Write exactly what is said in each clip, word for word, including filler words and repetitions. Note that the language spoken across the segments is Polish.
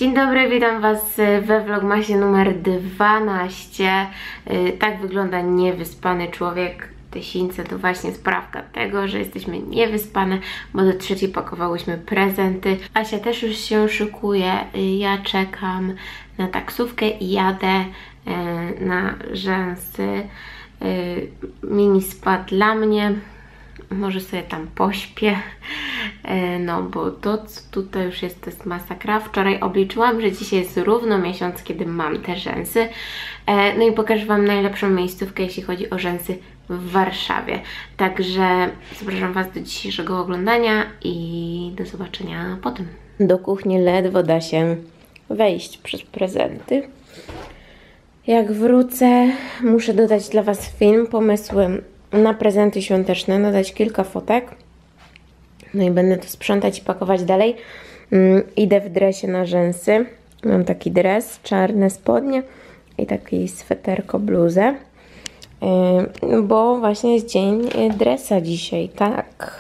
Dzień dobry, witam Was we vlogmasie numer dwanaście. Tak wygląda niewyspany człowiek. Te sińce to właśnie sprawka tego, że jesteśmy niewyspane, bo do trzeciej pakowałyśmy prezenty. Asia też już się szykuje, ja czekam na taksówkę i jadę na rzęsy. Mini spa dla mnie. Może sobie tam pośpię, no bo to co tutaj już jest, to jest masakra. Wczoraj obliczyłam, że dzisiaj jest równo miesiąc, kiedy mam te rzęsy. No i pokażę Wam najlepszą miejscówkę, jeśli chodzi o rzęsy w Warszawie. Także zapraszam Was do dzisiejszego oglądania i do zobaczenia potem. Do kuchni ledwo da się wejść przez prezenty. Jak wrócę, muszę dodać dla Was film, pomysły na prezenty świąteczne, dodać kilka fotek. No i będę to sprzątać i pakować dalej. Mm, idę w dresie na rzęsy. Mam taki dres, czarne spodnie i taki sweterko, bluzę. Yy, bo właśnie jest dzień dresa dzisiaj, tak.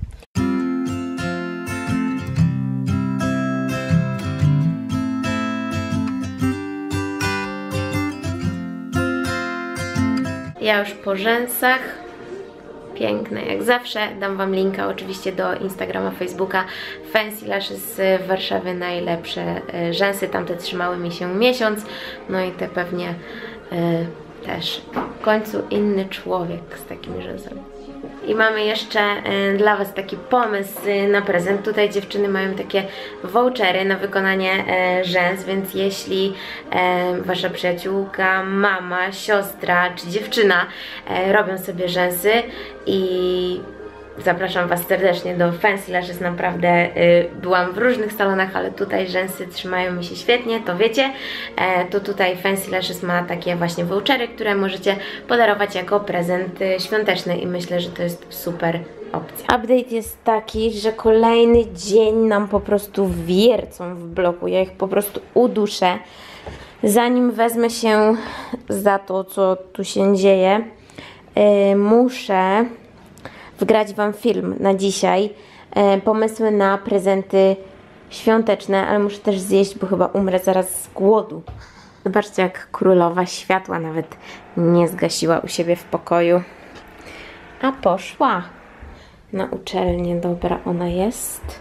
Ja już po rzęsach, piękne jak zawsze, dam Wam linka oczywiście do Instagrama, Facebooka, Fancy Lashes z Warszawy, najlepsze rzęsy, tamte trzymały mi się miesiąc, no i te pewnie y, też. W końcu inny człowiek z takimi rzęsami. I mamy jeszcze y, dla Was taki pomysł y, na prezent. Tutaj dziewczyny mają takie vouchery na wykonanie y, rzęs, więc jeśli y, Wasza przyjaciółka, mama, siostra czy dziewczyna y, robią sobie rzęsy i zapraszam Was serdecznie do Fancy Lashes, naprawdę y, byłam w różnych salonach, ale tutaj rzęsy trzymają mi się świetnie, to wiecie, e, to tutaj Fancy Lashes ma takie właśnie vouchery, które możecie podarować jako prezent y, świąteczny i myślę, że to jest super opcja. Update jest taki, że kolejny dzień nam po prostu wiercą w bloku, ja ich po prostu uduszę. Zanim wezmę się za to, co tu się dzieje, y, muszę wgrać Wam film na dzisiaj, e, pomysły na prezenty świąteczne, ale muszę też zjeść, bo chyba umrę zaraz z głodu. Zobaczcie, jak królowa światła nawet nie zgasiła u siebie w pokoju, a poszła na uczelnię. Dobra, ona jest.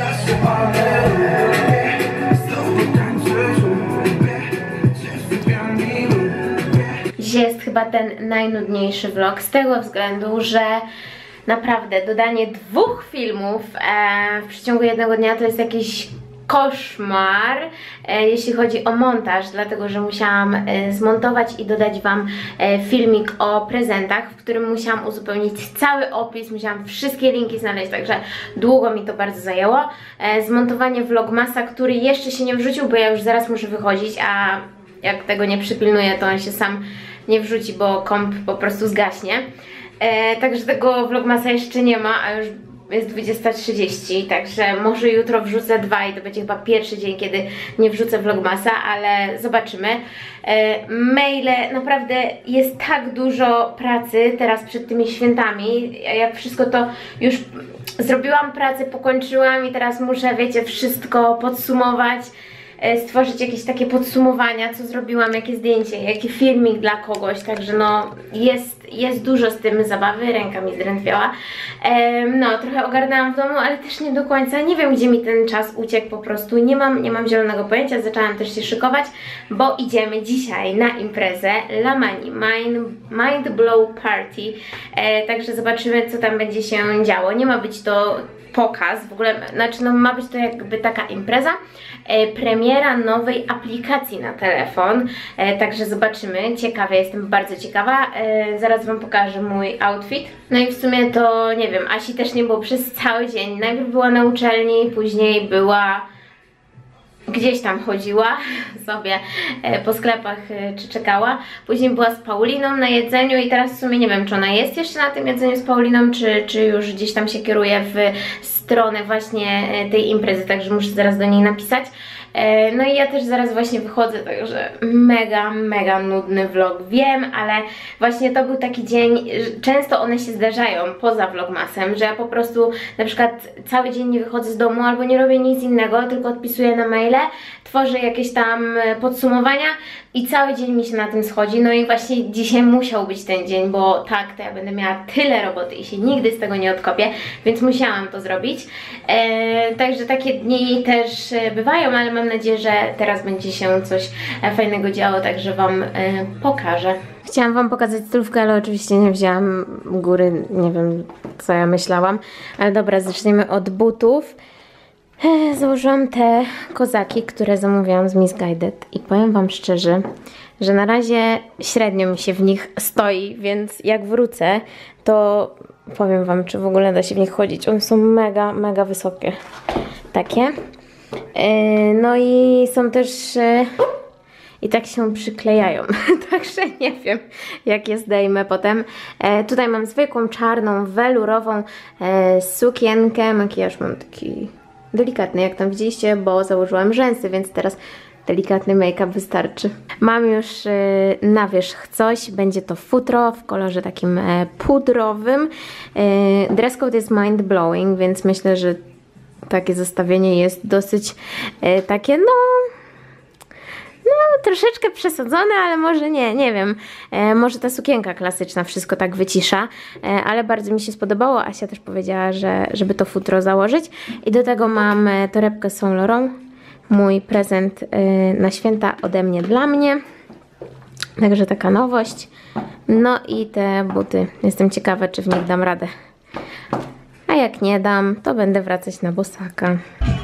Dzisiaj jest chyba ten najnudniejszy vlog z tego względu, że naprawdę dodanie dwóch filmów e, w przeciągu jednego dnia to jest jakiś koszmar, e, jeśli chodzi o montaż, dlatego że musiałam e, zmontować i dodać Wam e, filmik o prezentach, w którym musiałam uzupełnić cały opis, musiałam wszystkie linki znaleźć, także długo mi to bardzo zajęło. E, zmontowanie vlogmasa, który jeszcze się nie wrzucił, bo ja już zaraz muszę wychodzić, a jak tego nie przypilnuję, to on się sam nie wrzuci, bo komp po prostu zgaśnie. E, także tego vlogmasa jeszcze nie ma, a już jest dwudziesta trzydzieści, także może jutro wrzucę dwa i to będzie chyba pierwszy dzień, kiedy nie wrzucę vlogmasa, ale zobaczymy. E, maile, naprawdę jest tak dużo pracy teraz przed tymi świętami, jak wszystko to już zrobiłam pracę, pokończyłam i teraz muszę, wiecie, wszystko podsumować, stworzyć jakieś takie podsumowania, co zrobiłam, jakie zdjęcie, jaki filmik dla kogoś, także no jest, jest dużo z tym zabawy, ręka mi zdrętwiała. Ehm, no, trochę ogarnęłam w domu, ale też nie do końca, nie wiem, gdzie mi ten czas uciekł po prostu, nie mam, nie mam zielonego pojęcia, zaczęłam też się szykować, bo idziemy dzisiaj na imprezę Lamani Mind, Mind Blow Party, e, także zobaczymy, co tam będzie się działo. Nie ma być to pokaz, w ogóle, znaczy no ma być to jakby taka impreza, e, premiera nowej aplikacji na telefon, e, także zobaczymy, ciekawa, jestem bardzo ciekawa, e, zaraz Wam pokażę mój outfit. No i w sumie to, nie wiem, Asi też nie było przez cały dzień, najpierw była na uczelni, później była gdzieś tam chodziła sobie e, po sklepach e, czy czekała, później była z Pauliną na jedzeniu i teraz w sumie nie wiem, czy ona jest jeszcze na tym jedzeniu z Pauliną, czy, czy już gdzieś tam się kieruje w stronę właśnie e, tej imprezy, także muszę zaraz do niej napisać. E, no i ja też zaraz właśnie wychodzę, także mega, mega nudny vlog, wiem, ale właśnie to był taki dzień, często one się zdarzają poza vlogmasem, że ja po prostu na przykład cały dzień nie wychodzę z domu albo nie robię nic innego, tylko odpisuję na maile, tworzę jakieś tam podsumowania i cały dzień mi się na tym schodzi. No i właśnie dzisiaj musiał być ten dzień, bo tak, to ja będę miała tyle roboty i się nigdy z tego nie odkopię, więc musiałam to zrobić. E, także takie dni też bywają, ale mam nadzieję, że teraz będzie się coś fajnego działo, także Wam e, pokażę. Chciałam Wam pokazać stylówkę, ale oczywiście nie wzięłam góry, nie wiem co ja myślałam. Ale dobra, zaczniemy od butów. E, założyłam te kozaki, które zamówiłam z Missguided i powiem Wam szczerze, że na razie średnio mi się w nich stoi, więc jak wrócę, to powiem Wam, czy w ogóle da się w nich chodzić. One są mega, mega wysokie. Takie. E, no i są też... E, I tak się przyklejają, także nie wiem jak je zdejmę potem. E, tutaj mam zwykłą czarną, welurową e, sukienkę, makijaż mam taki delikatny, jak tam widzieliście, bo założyłam rzęsy, więc teraz delikatny make-up wystarczy. Mam już e, na wierzch coś, będzie to futro w kolorze takim e, pudrowym. E, dress code jest mind blowing, więc myślę, że takie zestawienie jest dosyć e, takie, no... No, troszeczkę przesadzone, ale może nie, nie wiem. E, może ta sukienka klasyczna wszystko tak wycisza, e, ale bardzo mi się spodobało. Asia też powiedziała, że żeby to futro założyć. I do tego mam e, torebkę Saint Laurent, mój prezent e, na święta ode mnie dla mnie. Także taka nowość. No i te buty. Jestem ciekawa, czy w nich dam radę. A jak nie dam, to będę wracać na bosaka.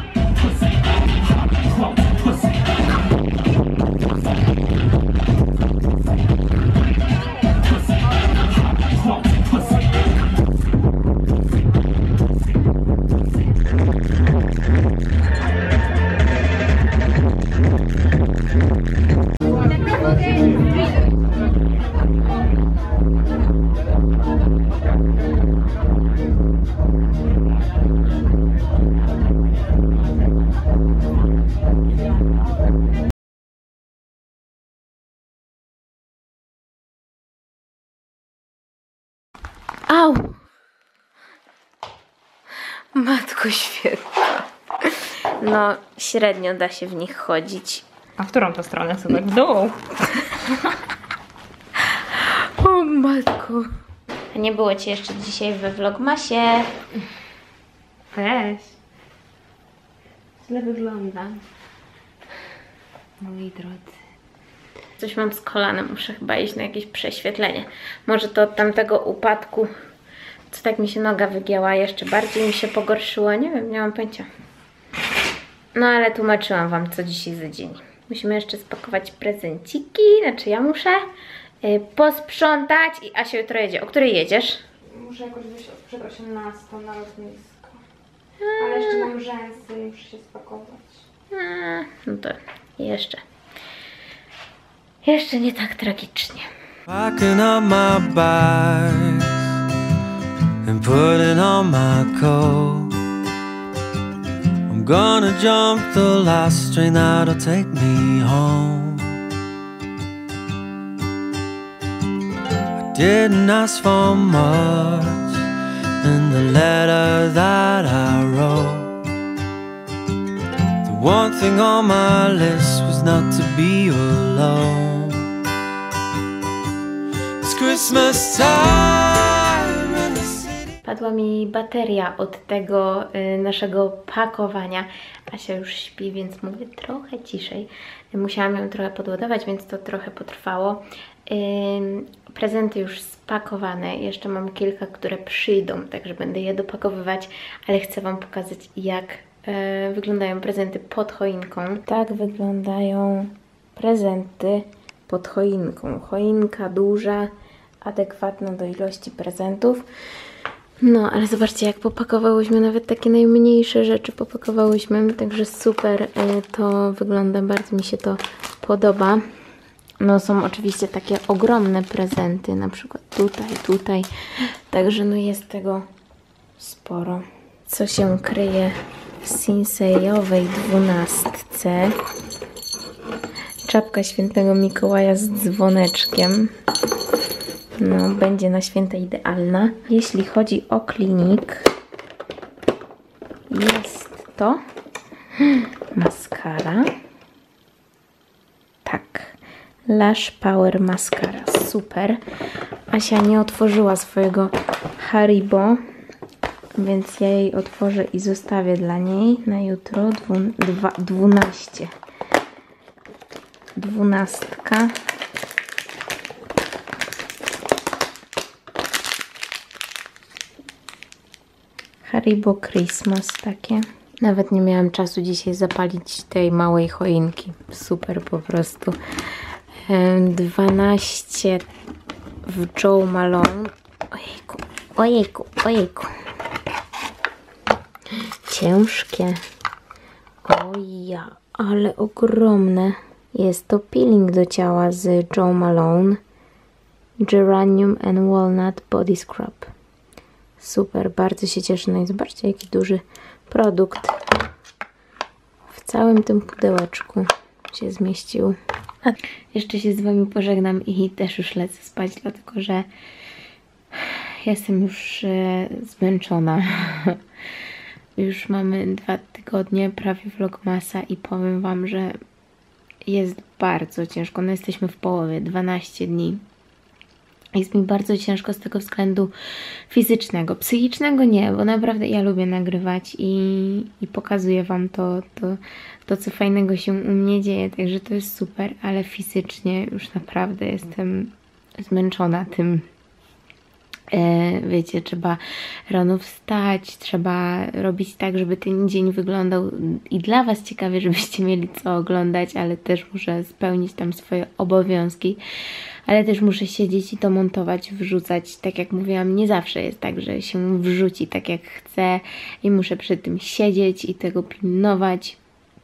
Au! Matko świetna. No, średnio da się w nich chodzić. A w którą to stronę? Sobie w dół. O matko. A nie było Cię jeszcze dzisiaj we vlogmasie. Weź. Źle wygląda. Moi drodzy. Coś mam z kolanem, muszę chyba iść na jakieś prześwietlenie. Może to od tamtego upadku, co tak mi się noga wygięła, jeszcze bardziej mi się pogorszyło. Nie wiem, nie mam pojęcia. No ale tłumaczyłam Wam, co dzisiaj za dzień. Musimy jeszcze spakować prezenciki, znaczy ja muszę yy, posprzątać i Asia jutro jedzie. O której jedziesz? Muszę jakoś wyjść przed osiemnastą na lotnisko. Ale jeszcze mam rzęsy i muszę się spakować. A, no to jeszcze. Jeszcze nie tak tragicznie. Packing up my bags and putting on my coat. I'm gonna jump the last train that'll take me home. I didn't ask for much in the letter that I wrote. The one thing on my list was not to be alone. Christmas time in the city. Padła mi bateria od tego y, naszego pakowania. Asia już śpi, więc mówię trochę ciszej. Musiałam ją trochę podładować, więc to trochę potrwało. Y, prezenty już spakowane. Jeszcze mam kilka, które przyjdą, także będę je dopakowywać, ale chcę Wam pokazać, jak y, wyglądają prezenty pod choinką. Tak wyglądają prezenty pod choinką. Choinka duża, adekwatna do ilości prezentów. No, ale zobaczcie, jak popakowałyśmy, nawet takie najmniejsze rzeczy popakowałyśmy, także super to wygląda, bardzo mi się to podoba. No, są oczywiście takie ogromne prezenty, na przykład tutaj, tutaj, także no jest tego sporo. Co się kryje Sinseyowej dwunastce. Czapka świętego Mikołaja z dzwoneczkiem. No, będzie na święta idealna. Jeśli chodzi o klinik, jest to maskara. Tak. Lash Power Mascara. Super. Asia nie otworzyła swojego Haribo, więc ja jej otworzę i zostawię dla niej na jutro dwu, dwa, dwunaście. Dwunastka. Haribo Christmas takie. Nawet nie miałam czasu dzisiaj zapalić tej małej choinki. Super po prostu. dwanaście w Joe Malone. Ojejku, ojejku, ojejku. Ciężkie. Oja, ale ogromne. Jest to peeling do ciała z Joe Malone. Geranium and Walnut Body Scrub. Super, bardzo się cieszę. No i zobaczcie, jaki duży produkt w całym tym pudełeczku się zmieścił. A jeszcze się z Wami pożegnam i też już lecę spać, dlatego że jestem już e, zmęczona. Już mamy dwa tygodnie prawie vlogmasa i powiem Wam, że jest bardzo ciężko. No jesteśmy w połowie, dwanaście dni. Jest mi bardzo ciężko z tego względu fizycznego. Psychicznego nie, bo naprawdę ja lubię nagrywać i, i pokazuję Wam to, to, to, co fajnego się u mnie dzieje, także to jest super, ale fizycznie już naprawdę jestem zmęczona tym. E, wiecie, trzeba rano wstać, trzeba robić tak, żeby ten dzień wyglądał i dla Was ciekawie, żebyście mieli co oglądać, ale też muszę spełnić tam swoje obowiązki. Ale też muszę siedzieć i to montować, wrzucać. Tak jak mówiłam, nie zawsze jest tak, że się wrzuci tak jak chcę i muszę przy tym siedzieć i tego pilnować.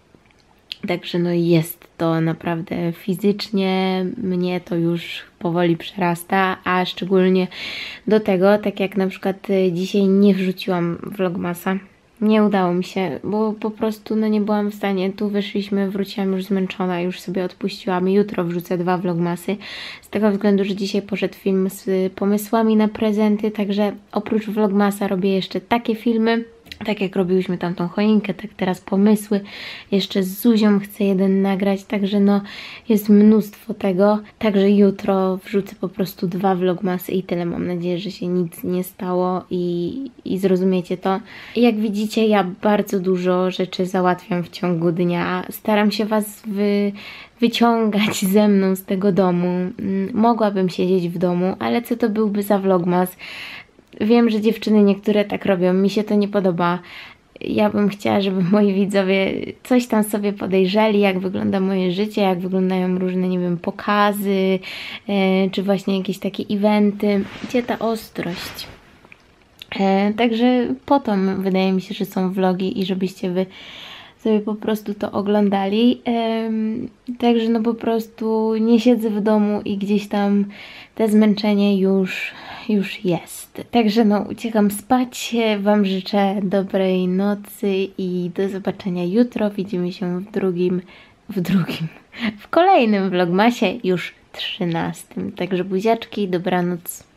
Także no jest to naprawdę fizycznie, mnie to już powoli przerasta, a szczególnie do tego, tak jak na przykład dzisiaj nie wrzuciłam vlogmasa. Nie udało mi się, bo po prostu no nie byłam w stanie. Tu wyszliśmy, wróciłam już zmęczona, już sobie odpuściłam. Jutro wrzucę dwa vlogmasy. Z tego względu, że dzisiaj poszedł film z pomysłami na prezenty, także oprócz vlogmasa robię jeszcze takie filmy. Tak jak robiłyśmy tamtą choinkę, tak teraz pomysły. Jeszcze z Zuzią chcę jeden nagrać, także no jest mnóstwo tego. Także jutro wrzucę po prostu dwa vlogmasy i tyle. Mam nadzieję, że się nic nie stało i, i zrozumiecie to. Jak widzicie, ja bardzo dużo rzeczy załatwiam w ciągu dnia. Staram się Was wy, wyciągać ze mną z tego domu. Mogłabym siedzieć w domu, ale co to byłby za vlogmas? Wiem, że dziewczyny niektóre tak robią, mi się to nie podoba. Ja bym chciała, żeby moi widzowie coś tam sobie podejrzeli, jak wygląda moje życie, jak wyglądają różne, nie wiem, pokazy, e, czy właśnie jakieś takie eventy. Gdzie ta ostrość? E, także po to wydaje mi się, że są vlogi i żebyście Wy sobie po prostu to oglądali. Ym, także no po prostu nie siedzę w domu i gdzieś tam te zmęczenie już, już jest. Także no uciekam spać. Wam życzę dobrej nocy i do zobaczenia jutro. Widzimy się w drugim, w drugim, w kolejnym vlogmasie, już trzynastym. Także buziaczki, dobranoc.